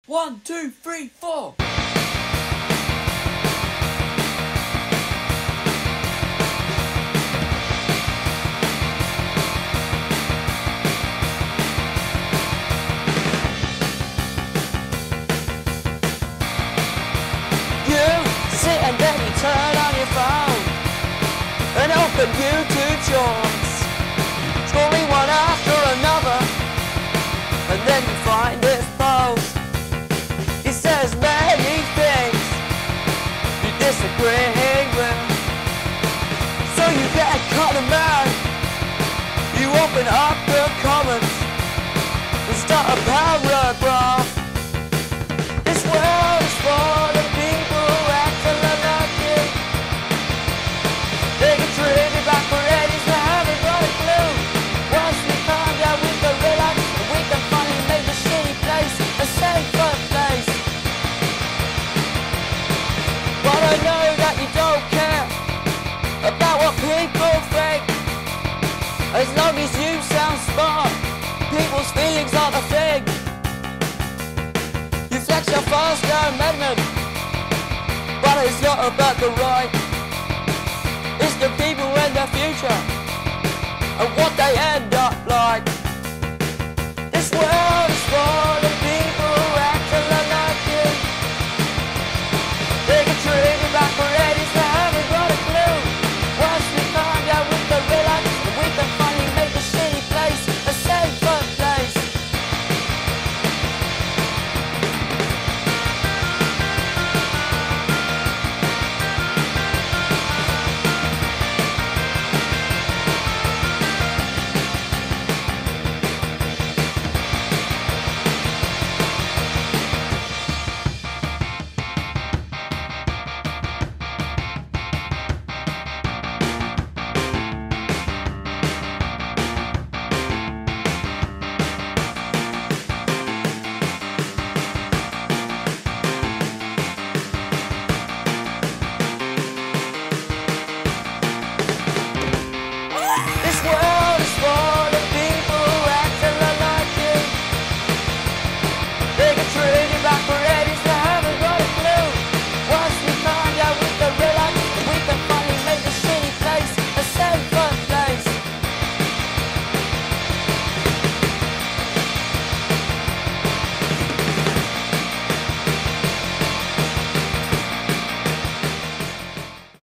1, 2, 3, 4. And then you turn on your phone and open YouTube shorts, scrolling one after another, and then you find this post. It says many things you disagree with, so you get kind of mad. You open up the comments and start a paragraph. This world is full of people back for ladies that haven't got a clue. Once we found out we can relax and we can finally make the shitty place a safer place. But I know that you don't care about what people think. As long as you sound smart, people's feelings aren't a thing. You flex your First Amendment, but it's not about the right. It's the people in the future and what they end up like. This world